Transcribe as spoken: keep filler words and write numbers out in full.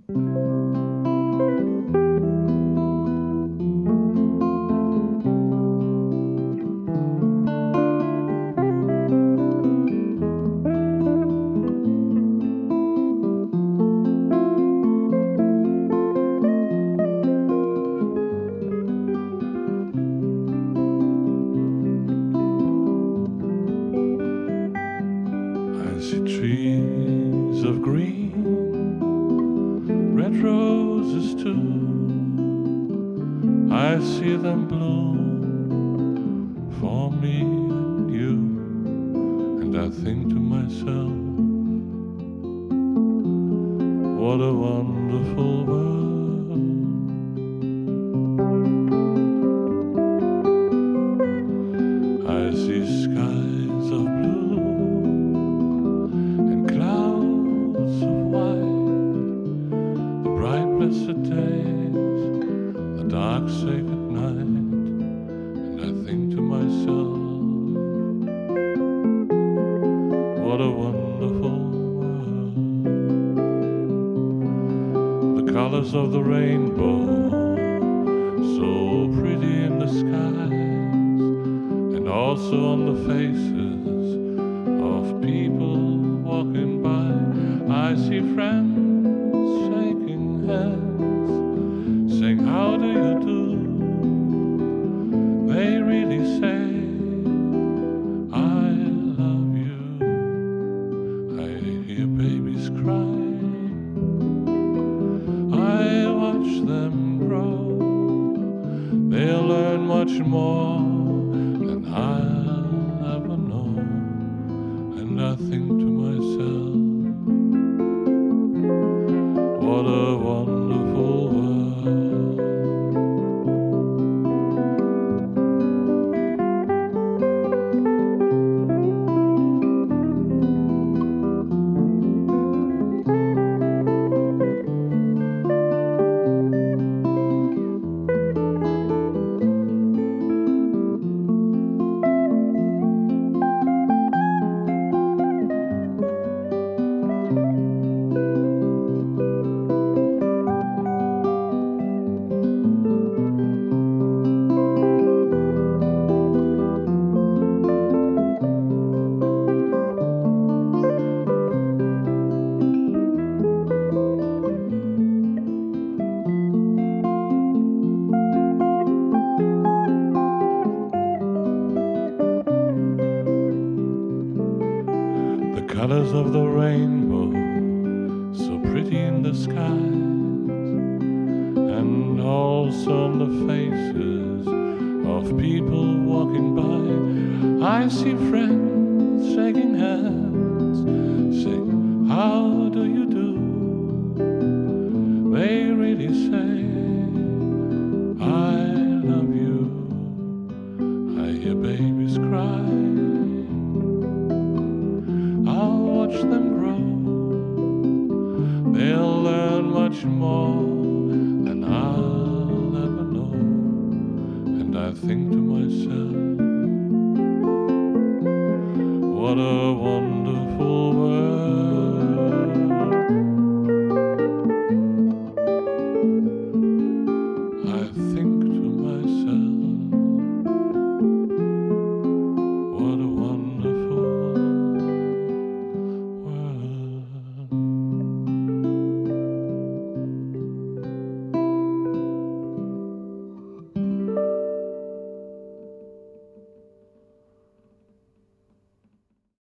I see trees of green, red roses too. I see them bloom for me and you, and I think to myself, what a wonderful world. I see skies of blue and clouds of white, the bright blessed days, the dark sacred night, and I think to myself, what a wonderful world. The colors of the rainbow, so pretty in the skies, and also on the faces of people walking by. I see friends shaking hands, saying, how do you do? They really say, I love you. I hear babies cry, I watch them grow. They'll learn much more than I'll ever know. And I think to myself, what a wonderful world. The colors of the rainbow, so pretty in the skies, and also on the faces of people walking by. I see friends shaking hands, saying, how do you do? They really say, I love you. I hear babies cry, I'll watch them grow. They'll learn much more than I'll ever know. And I think to myself,